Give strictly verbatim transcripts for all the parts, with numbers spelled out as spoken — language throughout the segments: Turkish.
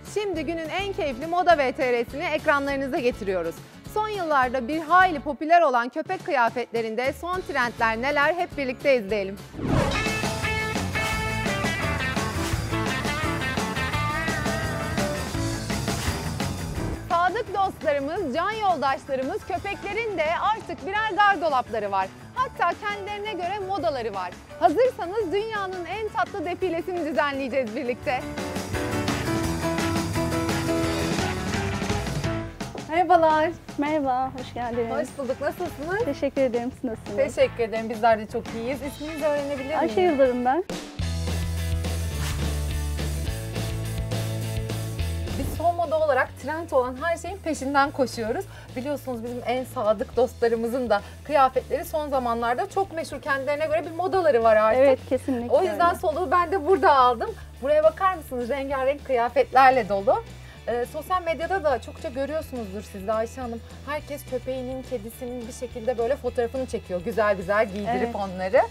Şimdi günün en keyifli moda V T R'sini ekranlarınıza getiriyoruz. Son yıllarda bir hayli popüler olan köpek kıyafetlerinde son trendler neler hep birlikte izleyelim. Sadık dostlarımız, can yoldaşlarımız köpeklerin de artık birer gardolapları var. Hatta kendilerine göre modaları var. Hazırsanız dünyanın en tatlı defilesini düzenleyeceğiz birlikte. Merhabalar. Merhaba, hoş geldiniz. Hoş bulduk. Nasılsınız? Teşekkür ederim. Siz nasılsınız? Teşekkür ederim. Bizler de çok iyiyiz. İsminizi öğrenebilir miyim? Ayşe Yıldırım ben. Biz son moda olarak trend olan her şeyin peşinden koşuyoruz. Biliyorsunuz bizim en sadık dostlarımızın da kıyafetleri son zamanlarda çok meşhur. Kendilerine göre bir modaları var artık. Evet, kesinlikle. O yüzden öyle. soluğu ben de burada aldım. Buraya bakar mısınız? Rengarenk kıyafetlerle dolu. Ee, sosyal medyada da çokça görüyorsunuzdur siz de Ayşe Hanım. Herkes köpeğinin, kedisinin bir şekilde böyle fotoğrafını çekiyor. Güzel güzel giydirip Evet. onları.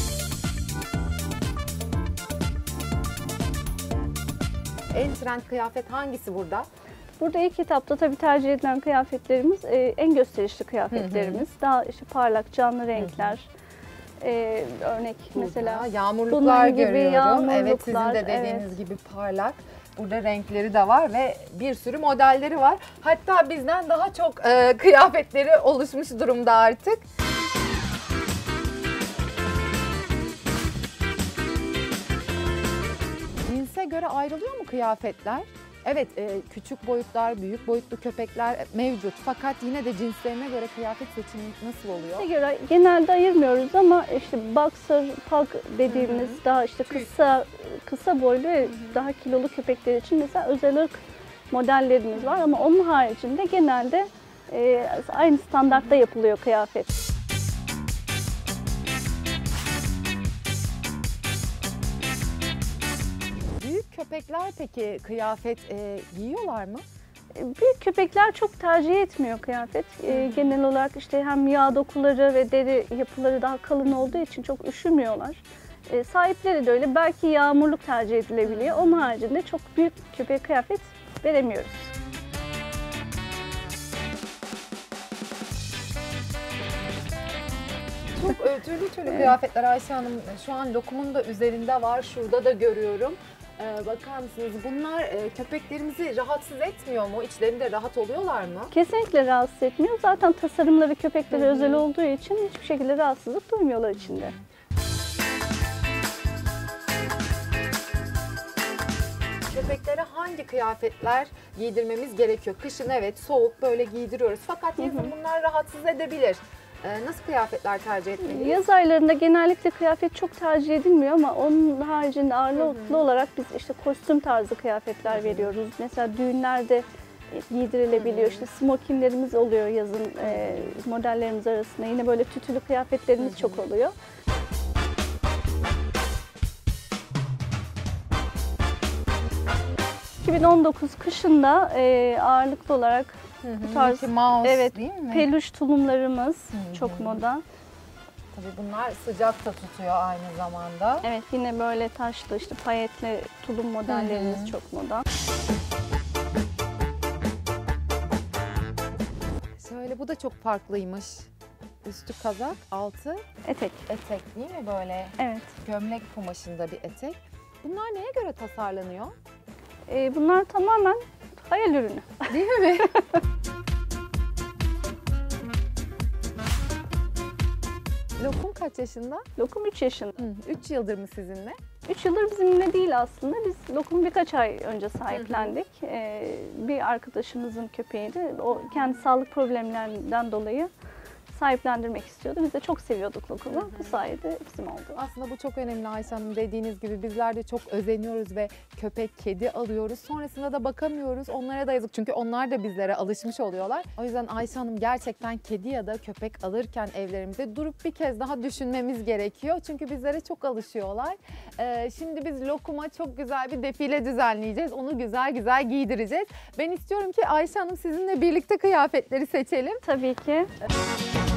En trend kıyafet hangisi burada? Burada ilk etapta tabii tercih edilen kıyafetlerimiz e, en gösterişli kıyafetlerimiz. Hı hı. Daha işte parlak, canlı renkler. Hı hı. E, örnek burada mesela yağmurluklar gibi görüyorum. yağmurluklar, evet, sizin de dediğiniz evet. gibi parlak. Burada renkleri de var ve bir sürü modelleri var. Hatta bizden daha çok e, kıyafetleri oluşmuş durumda artık. Cinse göre ayrılıyor mu kıyafetler? Evet, e, küçük boyutlar, büyük boyutlu köpekler mevcut. Fakat yine de cinslerine göre kıyafet seçimi nasıl oluyor? Buna göre genelde ayırmıyoruz ama işte boxer, pug dediğimiz hı hı. daha işte kısa kısa boylu ve hı hı. daha kilolu köpekler için mesela özel ırk modellerimiz var ama onun haricinde genelde e, aynı standartta yapılıyor kıyafet. Büyük köpekler peki kıyafet e, giyiyorlar mı? Büyük köpekler çok tercih etmiyor kıyafet. E, genel olarak işte hem yağ dokuları ve deri yapıları daha kalın olduğu için çok üşümüyorlar. E, sahipleri de öyle. Belki yağmurluk tercih edilebiliyor. Onun haricinde çok büyük köpek kıyafet veremiyoruz. Çok türlü türlü kıyafetler Ayşe Hanım. Şu an lokumun da üzerinde var. Şurada da görüyorum. Ee, bakar mısınız? Bunlar e, köpeklerimizi rahatsız etmiyor mu? İçlerinde rahat oluyorlar mı? Kesinlikle rahatsız etmiyor. Zaten tasarımları köpeklere Hı-hı. özel olduğu için hiçbir şekilde rahatsızlık duymuyorlar içinde. Köpeklere hangi kıyafetler giydirmemiz gerekiyor? Kışın evet soğuk böyle giydiriyoruz. Fakat yazın Hı-hı. bunlar rahatsız edebilir. Nasıl kıyafetler tercih etmeliyiz? Yaz aylarında genellikle kıyafet çok tercih edilmiyor ama onun haricinde ağırlıklı olarak biz işte kostüm tarzı kıyafetler Hı -hı. veriyoruz. Mesela düğünlerde giydirilebiliyor. Hı -hı. İşte smokinlerimiz oluyor yazın e, modellerimiz arasında. Yine böyle tütülü kıyafetlerimiz Hı -hı. çok oluyor. iki bin on dokuz kışında e, ağırlıklı olarak Hı -hı. bu tarz Mouse, evet, değil mi? peluş tulumlarımız Hı -hı. çok moda. Tabii bunlar sıcak da tutuyor aynı zamanda. Evet, yine böyle taşlı işte payetli tulum modellerimiz Hı -hı. çok moda. Şöyle bu da çok farklıymış. Üstü kazak, altı etek. Etek değil mi böyle? Evet. Gömlek kumaşında bir etek. Bunlar neye göre tasarlanıyor? Ee, bunlar tamamen hayal ürünü. Değil mi? Lokum kaç yaşında? Lokum üç yaşında. üç yıldır mı sizinle? üç yıldır bizimle değil aslında. Biz Lokum'u birkaç ay önce sahiplendik. Hı hı. Ee, bir arkadaşımızın köpeğiydi. O kendi sağlık problemlerinden dolayı sahiplendirmek istiyordu. Biz de çok seviyorduk Lokum'u. Hı hı. Bu sayede bizim oldu. Aslında bu çok önemli Ayşe Hanım. Dediğiniz gibi bizler de çok özeniyoruz ve köpek, kedi alıyoruz. Sonrasında da bakamıyoruz. Onlara da yazık. Çünkü onlar da bizlere alışmış oluyorlar. O yüzden Ayşe Hanım gerçekten kedi ya da köpek alırken evlerimize durup bir kez daha düşünmemiz gerekiyor. Çünkü bizlere çok alışıyorlar. Ee, şimdi biz Lokum'a çok güzel bir defile düzenleyeceğiz. Onu güzel güzel giydireceğiz. Ben istiyorum ki Ayşe Hanım sizinle birlikte kıyafetleri seçelim. Tabii ki.